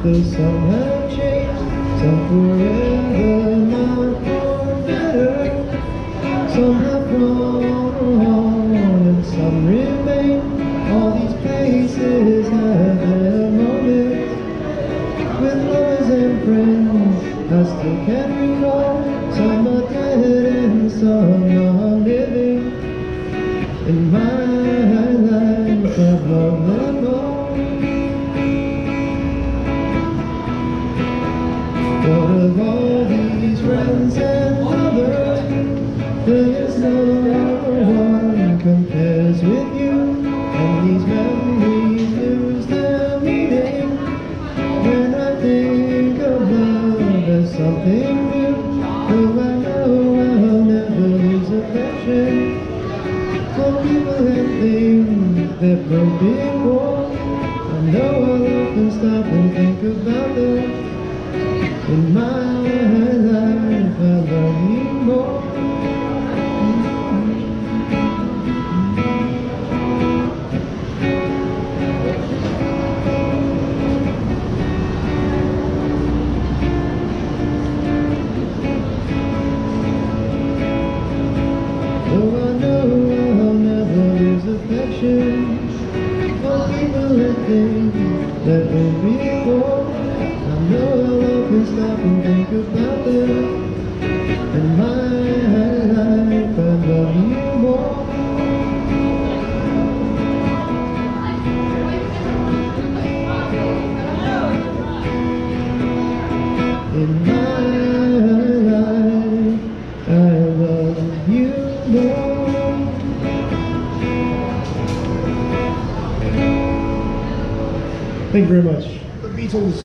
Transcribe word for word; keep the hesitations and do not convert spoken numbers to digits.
Though some have changed, some forever, not for better. Some have gone and some remain. All these places have their moments. With lovers and friends, I still can recall. Some are dead and some are living. In my life I've loved them all. But of all these friends and lovers, there's no one compares with you. And these memories lose their meaning when I think of love as something new. Though I know I'll never lose affection for people and things that broke before. I know I'll often stop and think about them. In my life I love you more. Though I know I'll never lose affection for people and things that went before. I know I'll often stop and think about them. In my life I love you more. In my life I love you more. Thank you very much. The Beatles.